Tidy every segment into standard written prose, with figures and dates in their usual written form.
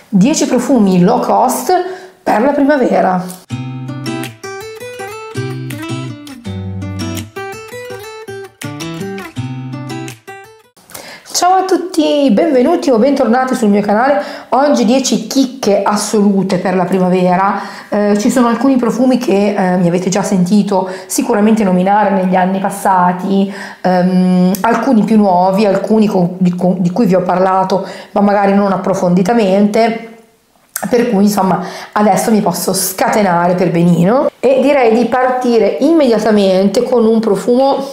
10 profumi low cost per la primavera. Ciao a tutti, benvenuti o bentornati sul mio canale. Oggi 10 chicche assolute per la primavera. Ci sono alcuni profumi che mi avete già sentito sicuramente nominare negli anni passati, alcuni più nuovi, alcuni di cui vi ho parlato ma magari non approfonditamente, per cui insomma adesso mi posso scatenare per benino e direi di partire immediatamente con un profumo.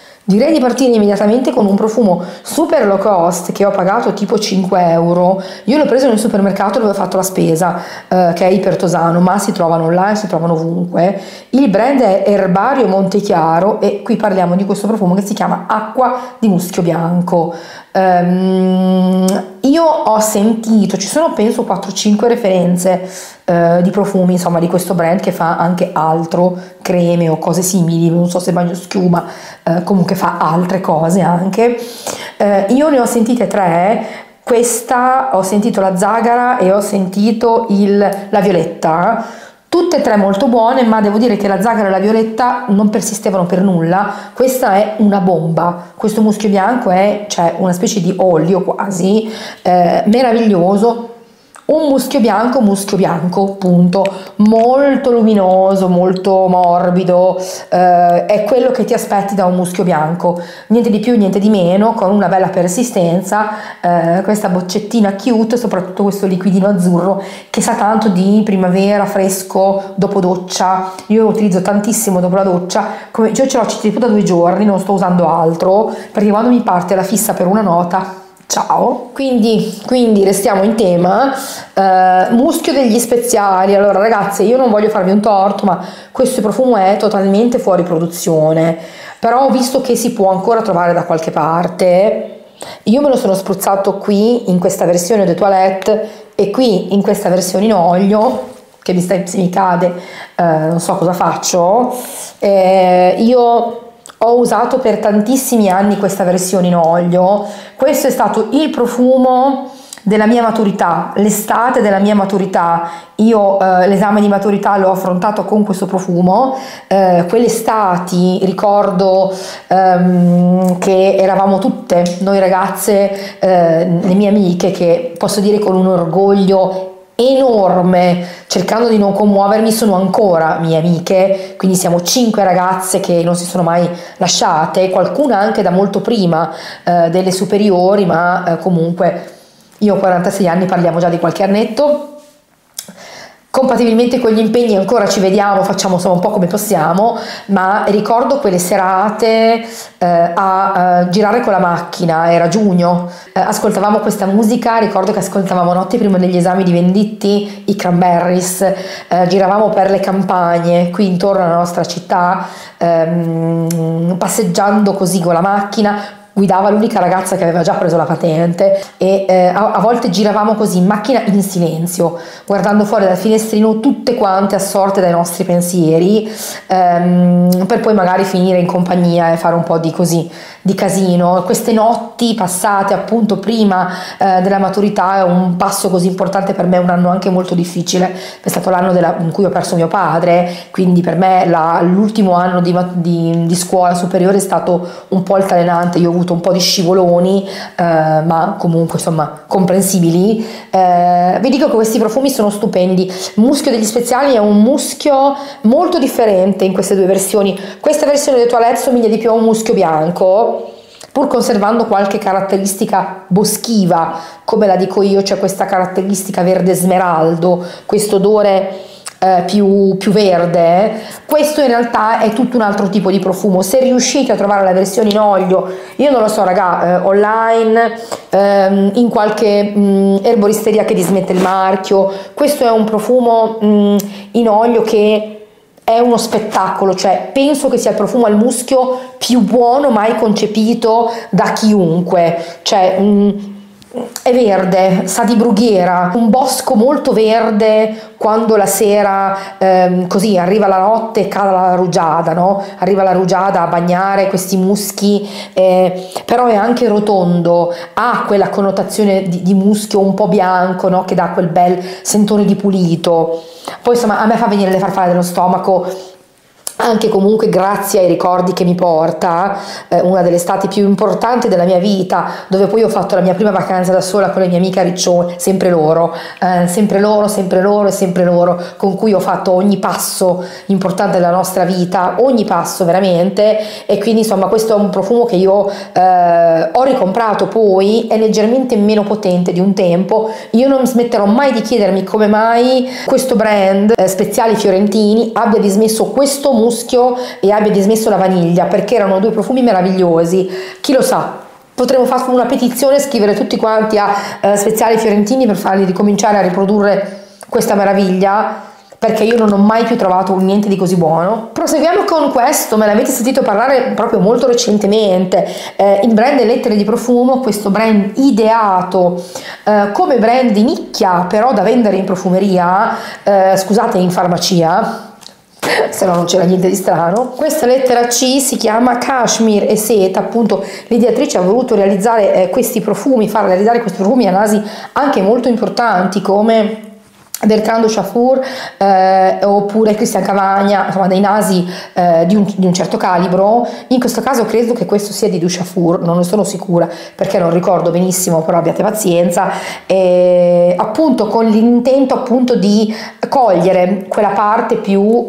Super low cost che ho pagato tipo 5 euro. Io l'ho preso nel supermercato dove ho fatto la spesa, che è Ipertosano, ma si trovano online, si trovano ovunque. Il brand è Erbario Montechiaro e qui parliamo di questo profumo che si chiama Acqua di Muschio Bianco. Io ho sentito, ci sono penso 4-5 referenze di profumi insomma di questo brand che fa anche altro, creme o cose simili, non so se bagno schiuma, comunque fa altre cose anche. Io ne ho sentite 3. Questa, ho sentito la zagara e ho sentito la violetta, tutte e 3 molto buone, ma devo dire che la zagara e la violetta non persistevano per nulla. Questa è una bomba, questo muschio bianco è una specie di olio quasi, meraviglioso. Un muschio bianco, punto, molto luminoso, molto morbido, è quello che ti aspetti da un muschio bianco, niente di più, niente di meno, con una bella persistenza, questa boccettina cute, soprattutto questo liquidino azzurro che sa tanto di primavera, fresco, dopo doccia. Io lo utilizzo tantissimo dopo la doccia, io ce l'ho tipo da 2 giorni, non sto usando altro, perché quando mi parte la fissa per una nota, ciao. Quindi restiamo in tema. Muschio degli speziali. Allora ragazze, io non voglio farvi un torto, ma questo profumo è totalmente fuori produzione, però ho visto che si può ancora trovare da qualche parte. Io me lo sono spruzzato qui in questa versione de toilette e qui in questa versione in olio, che se mi cade non so cosa faccio. Io ho usato per tantissimi anni questa versione in olio. Questo è stato il profumo della mia maturità, l'estate della mia maturità. Io l'esame di maturità l'ho affrontato con questo profumo. Quelle estati ricordo che eravamo tutte noi ragazze, le mie amiche, che posso dire con un orgoglio enorme, cercando di non commuovermi, sono ancora mie amiche, quindi siamo 5 ragazze che non si sono mai lasciate, qualcuna anche da molto prima delle superiori, ma comunque io ho 46 anni, parliamo già di qualche annetto. Compatibilmente con gli impegni ancora ci vediamo, facciamo insomma un po' come possiamo, ma ricordo quelle serate a girare con la macchina, era giugno, ascoltavamo questa musica, ricordo che ascoltavamo notti prima degli esami di Venditti, i Cranberries, giravamo per le campagne qui intorno alla nostra città, passeggiando così con la macchina. Guidava l'unica ragazza che aveva già preso la patente e a volte giravamo così in macchina in silenzio, guardando fuori dal finestrino, tutte quante assorte dai nostri pensieri, per poi magari finire in compagnia e fare un po' di casino. Queste notti passate appunto prima della maturità è un passo così importante per me, un anno anche molto difficile, è stato l'anno in cui ho perso mio padre, quindi per me l'ultimo anno di scuola superiore è stato un po' altalenante. Io ho avuto un po' di scivoloni, ma comunque insomma comprensibili. Vi dico che questi profumi sono stupendi. Il muschio degli speziali è un muschio molto differente in queste 2 versioni. Questa versione di toilette somiglia di più a un muschio bianco, pur conservando qualche caratteristica boschiva, come la dico io, c'è questa caratteristica verde smeraldo, questo odore più verde. Questo in realtà è tutto un altro tipo di profumo. Se riuscite a trovare la versione in olio, io non lo so raga, online, in qualche erboristeria che dismette il marchio, questo è un profumo in olio che è uno spettacolo, cioè penso che sia il profumo al muschio più buono mai concepito da chiunque, cioè è verde, sa di brughiera, un bosco molto verde quando la sera così arriva la notte e cala la rugiada, no? Arriva la rugiada a bagnare questi muschi, però è anche rotondo, ha quella connotazione di muschio un po' bianco, no? Che dà quel bel sentore di pulito. Poi insomma a me fa venire le farfalle dello stomaco, anche comunque grazie ai ricordi che mi porta, una delle estati più importanti della mia vita, dove poi ho fatto la mia prima vacanza da sola con le mie amiche a Riccione, sempre loro, sempre loro, sempre loro e sempre loro, con cui ho fatto ogni passo importante della nostra vita, ogni passo veramente, e quindi insomma questo è un profumo che io ho ricomprato poi, è leggermente meno potente di un tempo. Io non smetterò mai di chiedermi come mai questo brand Speziali Fiorentini abbia dismesso questo muschio e abbia dismesso la vaniglia, perché erano due profumi meravigliosi. Chi lo sa, potremmo fare una petizione, scrivere tutti quanti a Speziali Fiorentini per farli ricominciare a riprodurre questa meraviglia, perché io non ho mai più trovato niente di così buono. Proseguiamo con questo, me l'avete sentito parlare proprio molto recentemente, il brand Lettere di Profumo, questo brand ideato come brand di nicchia, però da vendere in profumeria, scusate, in farmacia, se no non c'era niente di strano. Questa lettera C si chiama Cashmere e Seta, appunto l'ideatrice ha voluto realizzare questi profumi, far realizzare questi profumi a nasi anche molto importanti come Bertrand de Chafour oppure Christian Cavagna, insomma dei nasi di un certo calibro. In questo caso credo che questo sia di Duchaufour, non ne sono sicura perché non ricordo benissimo, però abbiate pazienza, appunto con l'intento appunto di cogliere quella parte più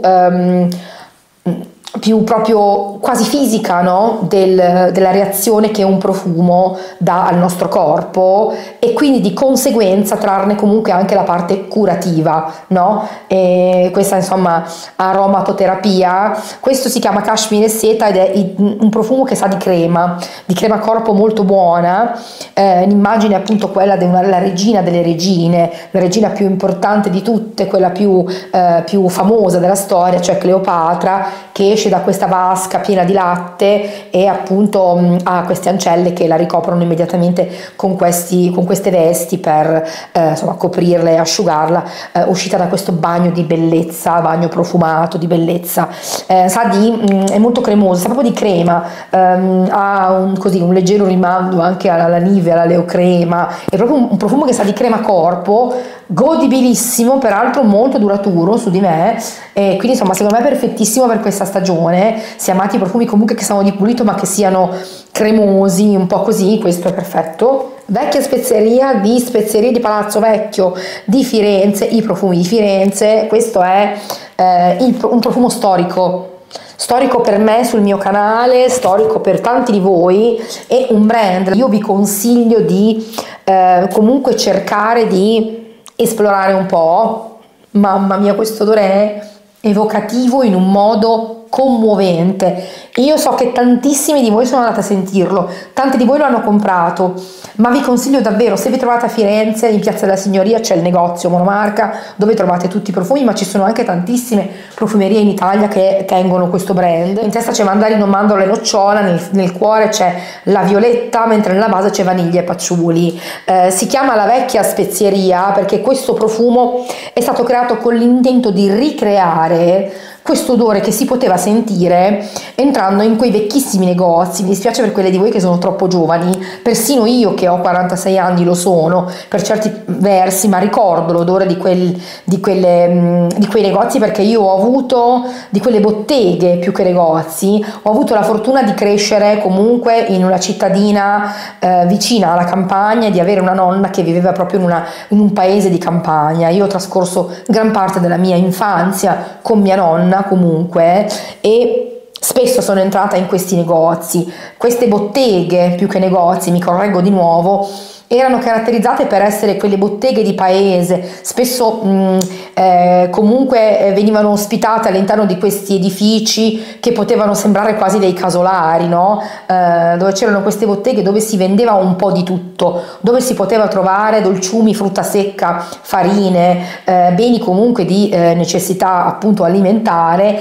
proprio quasi fisica, no? Della reazione che un profumo dà al nostro corpo, e quindi di conseguenza trarne comunque anche la parte curativa, no? E questa insomma aromaterapia. Questo si chiama Cashmere e Seta ed è un profumo che sa di crema corpo molto buona, l'immagine è appunto quella della regina delle regine, la regina più importante di tutte, quella più famosa della storia, cioè Cleopatra, che esce da questa vasca piena di latte e appunto ha queste ancelle che la ricoprono immediatamente con queste vesti per insomma coprirla e asciugarla, uscita da questo bagno di bellezza, bagno profumato di bellezza, è molto cremoso, sa proprio di crema, ha un leggero rimando anche alla Nivea, alla Leo Crema, è proprio un profumo che sa di crema corpo, godibilissimo, peraltro molto duraturo su di me, e quindi insomma secondo me è perfettissimo per questa stagione. Se amate i profumi comunque che sanno di pulito ma che siano cremosi, un po' così, questo è perfetto. Vecchia spezieria di Spezierie di Palazzo Vecchio di Firenze, i profumi di Firenze. Questo è un profumo storico per me sul mio canale, storico per tanti di voi, è un brand io vi consiglio di comunque cercare di esplorare un po'. Mamma mia, questo odore è evocativo in un modo commovente. Io so che tantissimi di voi sono andati a sentirlo, tanti di voi lo hanno comprato, ma vi consiglio davvero, se vi trovate a Firenze in Piazza della Signoria c'è il negozio monomarca dove trovate tutti i profumi, ma ci sono anche tantissime profumerie in Italia che tengono questo brand. In testa c'è mandarino, mandorla e nocciola, nel cuore c'è la violetta, mentre nella base c'è vaniglia e patchouli. Si chiama La Vecchia Spezieria perché questo profumo è stato creato con l'intento di ricreare questo odore che si poteva sentire entrando in quei vecchissimi negozi. Mi dispiace per quelle di voi che sono troppo giovani, persino io che ho 46 anni lo sono per certi versi, ma ricordo l'odore di quei negozi, perché io ho avuto, di quelle botteghe più che negozi, ho avuto la fortuna di crescere comunque in una cittadina vicina alla campagna e di avere una nonna che viveva proprio in un paese di campagna. Io ho trascorso gran parte della mia infanzia con mia nonna comunque, e spesso sono entrata in questi negozi. Queste botteghe più che negozi, mi correggo di nuovo, erano caratterizzate per essere quelle botteghe di paese, spesso comunque venivano ospitate all'interno di questi edifici che potevano sembrare quasi dei casolari, no? Dove c'erano queste botteghe dove si vendeva un po' di tutto, dove si poteva trovare dolciumi, frutta secca, farine, beni comunque di necessità appunto alimentare,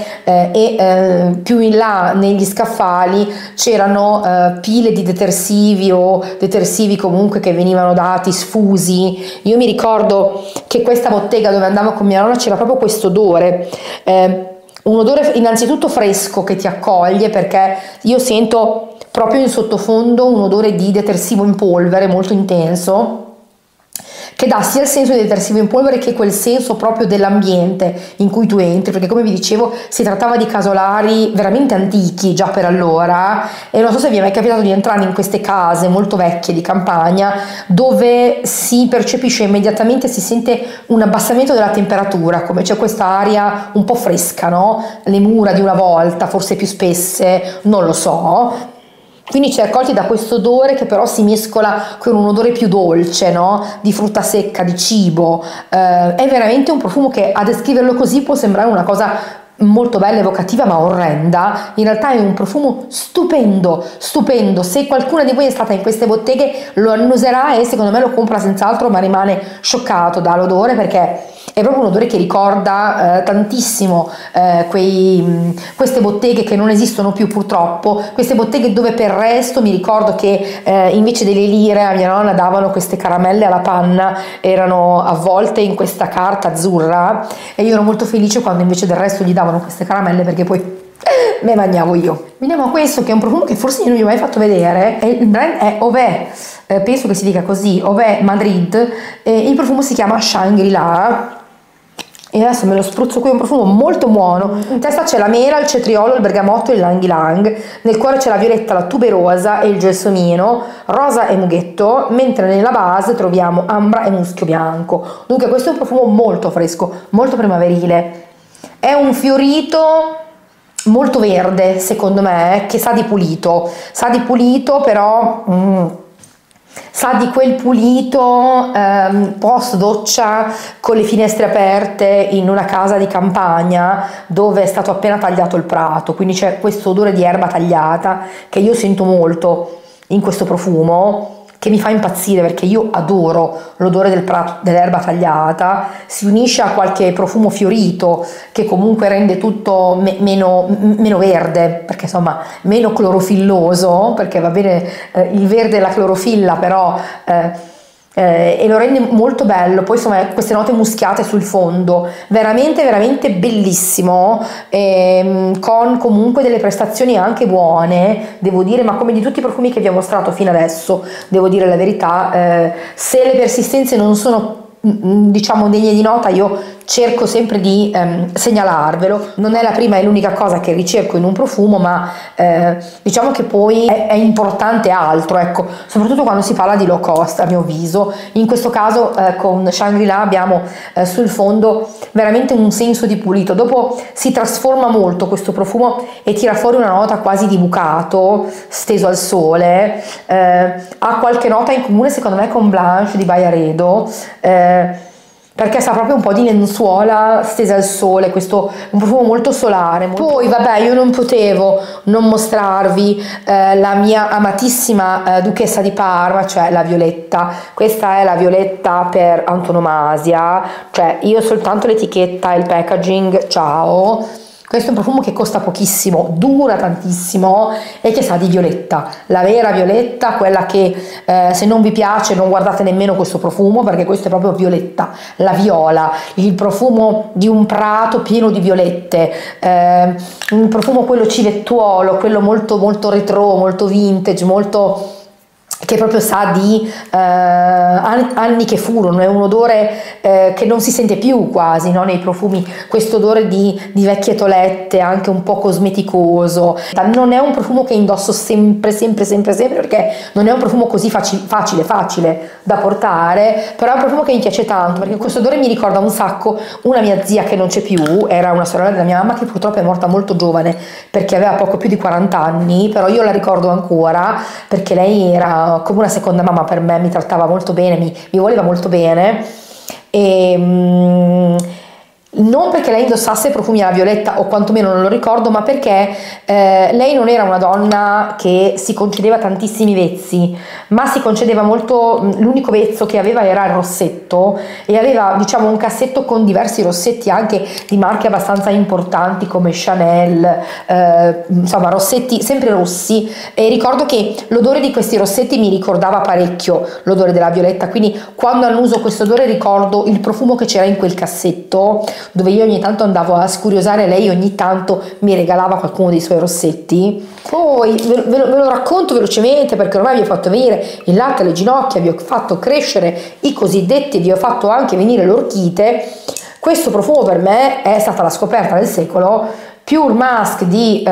e più in là negli scaffali c'erano pile di detersivi o detersivi comunque che venivano dati sfusi. Io mi ricordo che questa bottega dove andavo con mia nonna c'era proprio questo odore, un odore innanzitutto fresco che ti accoglie, perché io sento proprio in sottofondo un odore di detersivo in polvere molto intenso, che dà sia il senso di detersivo in polvere che quel senso proprio dell'ambiente in cui tu entri, perché come vi dicevo si trattava di casolari veramente antichi già per allora, e non so se vi è mai capitato di entrare in queste case molto vecchie di campagna dove si percepisce immediatamente, si sente un abbassamento della temperatura, come c'è questa aria un po' fresca, no? Le mura di una volta, forse più spesse, non lo so. Quindi ci è accolti da questo odore che però si mescola con un odore più dolce, no? Di frutta secca, di cibo. È veramente un profumo che a descriverlo così può sembrare una cosa molto bella, evocativa, ma orrenda. In realtà è un profumo stupendo, stupendo. Se qualcuna di voi è stata in queste botteghe lo annuserà e secondo me lo compra senz'altro, ma rimane scioccato dall'odore, perché è proprio un odore che ricorda tantissimo queste botteghe che non esistono più purtroppo, queste botteghe dove per resto mi ricordo che invece delle lire a mia nonna davano queste caramelle alla panna, erano avvolte in questa carta azzurra, e io ero molto felice quando invece del resto gli davano queste caramelle, perché poi me mangiavo io. Veniamo a questo, che è un profumo che forse io non vi ho mai fatto vedere, e il brand è Ové, penso che si dica così, Ové Madrid, il profumo si chiama Shangri-La. E adesso me lo spruzzo qui, un profumo molto buono. In testa c'è la mela, il cetriolo, il bergamotto e il ylang ylang. Nel cuore c'è la violetta, la tuberosa e il gelsomino, rosa e mughetto, mentre nella base troviamo ambra e muschio bianco. Dunque questo è un profumo molto fresco, molto primaverile. È un fiorito molto verde, secondo me, che sa di pulito però sa di quel pulito post doccia con le finestre aperte in una casa di campagna dove è stato appena tagliato il prato, quindi c'è questo odore di erba tagliata che io sento molto in questo profumo, che mi fa impazzire perché io adoro l'odore del prato, dell'erba tagliata. Si unisce a qualche profumo fiorito che comunque rende tutto meno verde, perché insomma meno clorofilloso, perché va bene il verde e la clorofilla, però e lo rende molto bello. Poi insomma queste note muschiate sul fondo, veramente veramente bellissimo, con comunque delle prestazioni anche buone, devo dire, ma come di tutti i profumi che vi ho mostrato fino adesso, devo dire la verità, se le persistenze non sono diciamo degne di nota, io cerco sempre di segnalarvelo. Non è la prima e l'unica cosa che ricerco in un profumo, ma diciamo che poi è importante altro, ecco, soprattutto quando si parla di low cost, a mio avviso. In questo caso con Shangri-La abbiamo sul fondo veramente un senso di pulito. Dopo si trasforma molto questo profumo e tira fuori una nota quasi di bucato steso al sole. Ha qualche nota in comune secondo me con Blanche di Byredo, perché sa proprio un po' di lenzuola stesa al sole, questo un profumo molto solare. Poi vabbè, io non potevo non mostrarvi la mia amatissima duchessa di Parma, cioè la violetta. Questa è la violetta per antonomasia, cioè io soltanto l'etichetta e il packaging, ciao. Questo è un profumo che costa pochissimo, dura tantissimo e che sa di violetta, la vera violetta, quella che se non vi piace non guardate nemmeno questo profumo, perché questo è proprio violetta, la viola, il profumo di un prato pieno di violette, un profumo quello civettuolo, quello molto molto retro, molto vintage, molto che proprio sa di anni che furono. È un odore che non si sente più quasi, no? Nei profumi, questo odore di vecchie toelette, anche un po' cosmeticoso. Non è un profumo che indosso sempre, perché non è un profumo così facile da portare, però è un profumo che mi piace tanto, perché questo odore mi ricorda un sacco una mia zia che non c'è più, era una sorella della mia mamma che purtroppo è morta molto giovane, perché aveva poco più di 40 anni, però io la ricordo ancora, perché lei era come una seconda mamma per me, mi trattava molto bene, mi voleva molto bene, e non perché lei indossasse profumi alla violetta, o quantomeno non lo ricordo, ma perché lei non era una donna che si concedeva tantissimi vezzi, ma si concedeva molto, l'unico vezzo che aveva era il rossetto, e aveva, diciamo, un cassetto con diversi rossetti anche di marche abbastanza importanti come Chanel, insomma rossetti sempre rossi, e ricordo che l'odore di questi rossetti mi ricordava parecchio l'odore della violetta, quindi quando annuso questo odore ricordo il profumo che c'era in quel cassetto, dove io ogni tanto andavo a scuriosare, lei ogni tanto mi regalava qualcuno dei suoi rossetti. Poi ve lo racconto velocemente perché ormai vi ho fatto venire il latte alle ginocchia, vi ho fatto crescere i cosiddetti, vi ho fatto anche venire l'orchite. Questo profumo per me è stata la scoperta del secolo. Pure Musk di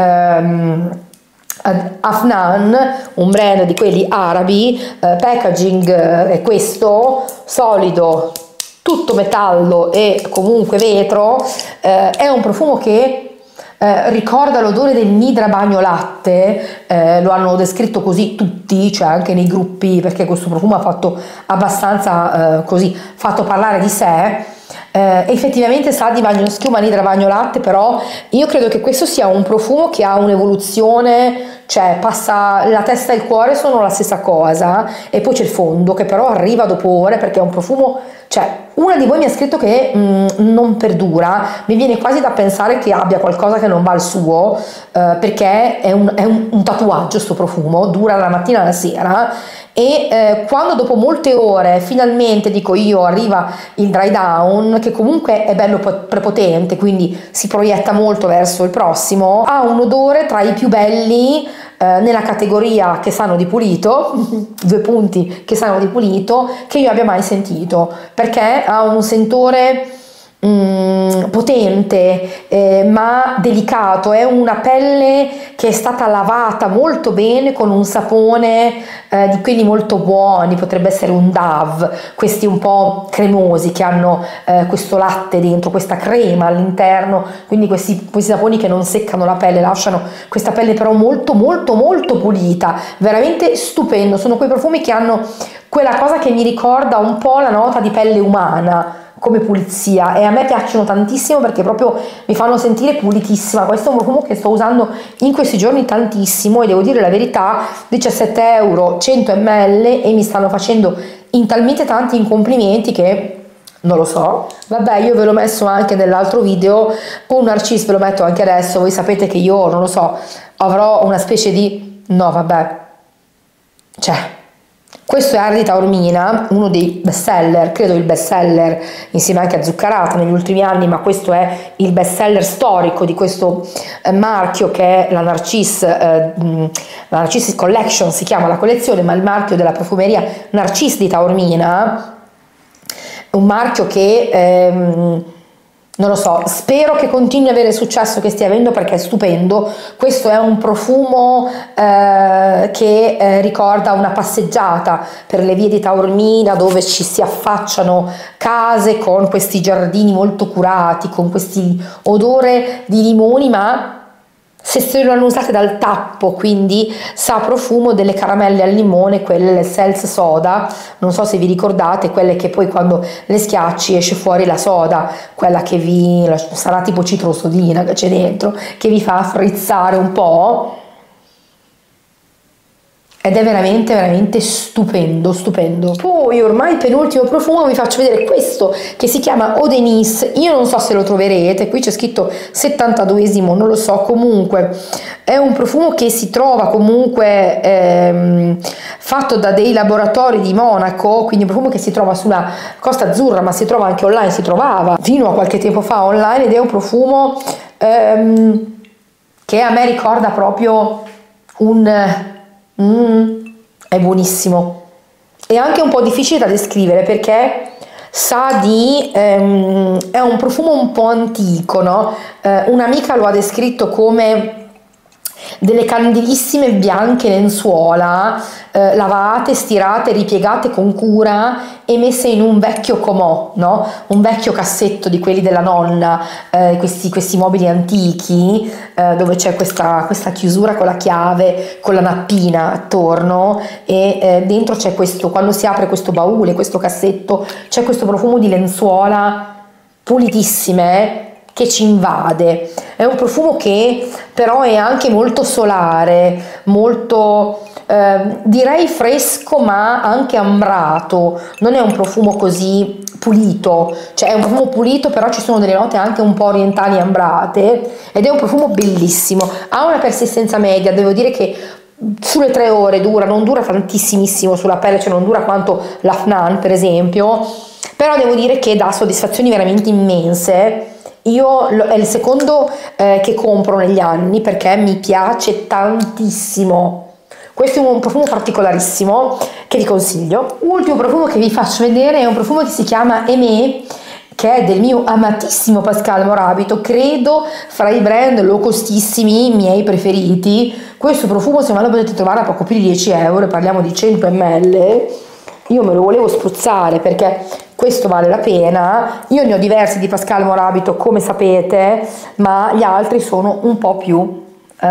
Afnan, un brand di quelli arabi, packaging è questo, solido, tutto metallo e comunque vetro, è un profumo che ricorda l'odore del Nidra bagno latte, lo hanno descritto così tutti, cioè anche nei gruppi, perché questo profumo ha fatto abbastanza così, fatto parlare di sé. Effettivamente sa di bagno schiuma, Nidra bagno latte, però io credo che questo sia un profumo che ha un'evoluzione, cioè passa, la testa e il cuore sono la stessa cosa, e poi c'è il fondo che però arriva dopo ore, perché è un profumo, cioè una di voi mi ha scritto che non perdura, mi viene quasi da pensare che abbia qualcosa che non va al suo, perché è un tatuaggio sto profumo, dura dalla mattina alla sera, e quando dopo molte ore finalmente, dico io, arriva il dry down, che comunque è bello prepotente, quindi si proietta molto verso il prossimo, ha un odore tra i più belli nella categoria che sanno di pulito, 2 punti, che sanno di pulito, che io abbia mai sentito, perché ha un sentore potente, ma delicato, è una pelle che è stata lavata molto bene con un sapone di quelli molto buoni, potrebbe essere un Dove, questi un po' cremosi che hanno questo latte dentro, questa crema all'interno, quindi questi saponi che non seccano la pelle, lasciano questa pelle però molto molto molto pulita, veramente stupendo. Sono quei profumi che hanno quella cosa che mi ricorda un po' la nota di pelle umana come pulizia, e a me piacciono tantissimo perché proprio mi fanno sentire pulitissima. Questo è un profumo che sto usando in questi giorni tantissimo, e devo dire la verità, 17 euro 100 ml, e mi stanno facendo in talmente tanti complimenti che non lo so. Vabbè, io ve l'ho messo anche nell'altro video, con Narcisse ve lo metto anche adesso. Voi sapete che io, non lo so, avrò una specie di, no vabbè, cioè questo è Aria di Taormina, uno dei best seller, credo il best seller insieme anche a Zuccarata negli ultimi anni, ma questo è il best seller storico di questo marchio, che è la Narcisse Collection, si chiama la collezione, ma il marchio della profumeria Narcisse di Taormina, un marchio che non lo so, spero che continui ad avere il successo che stia avendo, perché è stupendo. Questo è un profumo che ricorda una passeggiata per le vie di Taormina, dove ci si affacciano case con questi giardini molto curati, con questi odore di limoni, ma se sono usate dal tappo, quindi sa profumo delle caramelle al limone, quelle le Seltz soda, non so se vi ricordate, quelle che poi quando le schiacci esce fuori la soda, quella che sarà tipo citrosodina che c'è dentro, che vi fa frizzare un po', ed è veramente veramente stupendo, stupendo. Poi ormai il penultimo profumo, vi faccio vedere questo che si chiama Eau de Nice. Io non so se lo troverete, qui c'è scritto 72esimo, non lo so, comunque è un profumo che si trova comunque fatto da dei laboratori di Monaco, quindi un profumo che si trova sulla Costa Azzurra, ma si trova anche online, si trovava fino a qualche tempo fa online, ed è un profumo che a me ricorda proprio è buonissimo, è anche un po' difficile da descrivere perché sa di è un profumo un po' antico, no? Un'amica lo ha descritto come delle candidissime bianche lenzuola lavate, stirate, ripiegate con cura e messe in un vecchio comò, no? Un vecchio cassetto di quelli della nonna, questi mobili antichi dove c'è questa chiusura con la chiave, con la nappina attorno, e dentro c'è questo, quando si apre questo baule, questo cassetto, c'è questo profumo di lenzuola pulitissime che ci invade. È un profumo che però è anche molto solare, molto direi fresco ma anche ambrato. Non è un profumo così pulito, cioè è un profumo pulito però ci sono delle note anche un po' orientali ambrate ed è un profumo bellissimo. Ha una persistenza media, devo dire che sulle 3 ore dura, non dura tantissimissimo sulla pelle, cioè non dura quanto l'Afnan per esempio, però devo dire che dà soddisfazioni veramente immense. Io è il secondo che compro negli anni perché mi piace tantissimo. Questo è un profumo particolarissimo che vi consiglio. Ultimo profumo che vi faccio vedere è un profumo che si chiama Aimé, che è del mio amatissimo Pascal Morabito, credo fra i brand low costissimi miei preferiti. Questo profumo se me lo potete trovare a poco più di 10 euro, parliamo di 100 ml. Io me lo volevo spruzzare perché questo vale la pena. Io ne ho diversi di Pascal Morabito come sapete, ma gli altri sono un po' più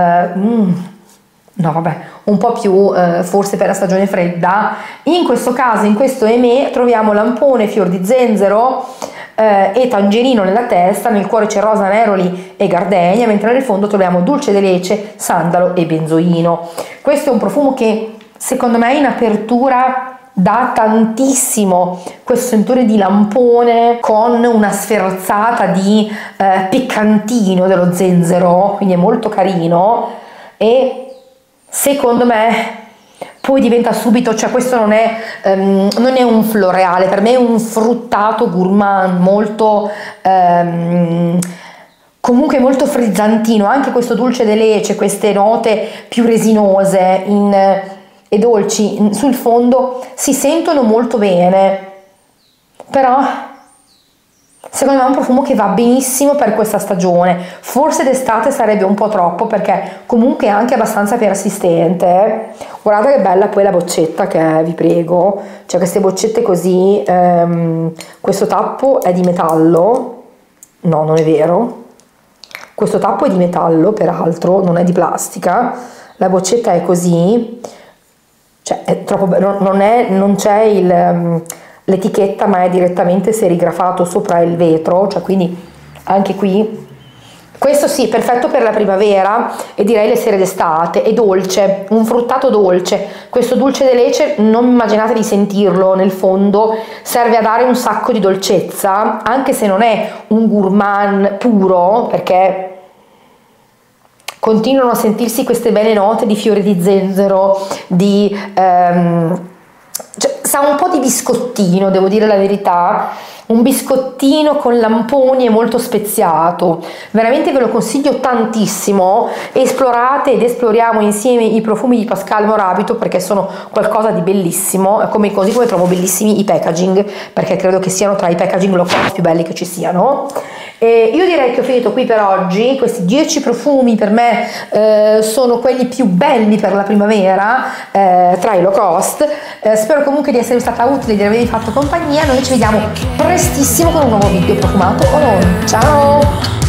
no vabbè, un po' più forse per la stagione fredda. In questo caso, in questo Aimé, troviamo lampone, fior di zenzero e tangerino nella testa, nel cuore c'è rosa, neroli e gardenia, mentre nel fondo troviamo dulce de leche, sandalo e benzoino. Questo è un profumo che secondo me in apertura dà tantissimo questo sentore di lampone con una sferzata di piccantino dello zenzero, quindi è molto carino e secondo me poi diventa subito, cioè questo non è un floreale, per me è un fruttato gourmand molto comunque molto frizzantino. Anche questo dulce de leche, queste note più resinose e dolci sul fondo si sentono molto bene, però secondo me è un profumo che va benissimo per questa stagione. Forse d'estate sarebbe un po' troppo perché comunque è anche abbastanza persistente. Guardate che bella poi la boccetta che è, vi prego, cioè queste boccette così, questo tappo è di metallo, no non è vero, questo tappo è di metallo peraltro, non è di plastica, la boccetta è così, cioè è troppo non c'è l'etichetta ma è direttamente serigrafato sopra il vetro, cioè quindi anche qui questo sì, perfetto per la primavera e direi le sere d'estate. È dolce, un fruttato dolce. Questo dulce de leche non immaginate di sentirlo nel fondo, serve a dare un sacco di dolcezza anche se non è un gourmand puro, perché continuano a sentirsi queste belle note di fiori di zenzero, cioè, sa un po' di biscottino, devo dire la verità, un biscottino con lamponi e molto speziato. Veramente ve lo consiglio tantissimo. Esplorate ed esploriamo insieme i profumi di Pascal Morabito perché sono qualcosa di bellissimo, così come trovo bellissimi i packaging, perché credo che siano tra i packaging low cost più belli che ci siano. E io direi che ho finito qui per oggi. Questi 10 profumi per me sono quelli più belli per la primavera tra i low cost. Spero comunque di essere stata utile, di avervi fatto compagnia. Noi ci vediamo prestissimo con un nuovo video profumato o non. Ciao!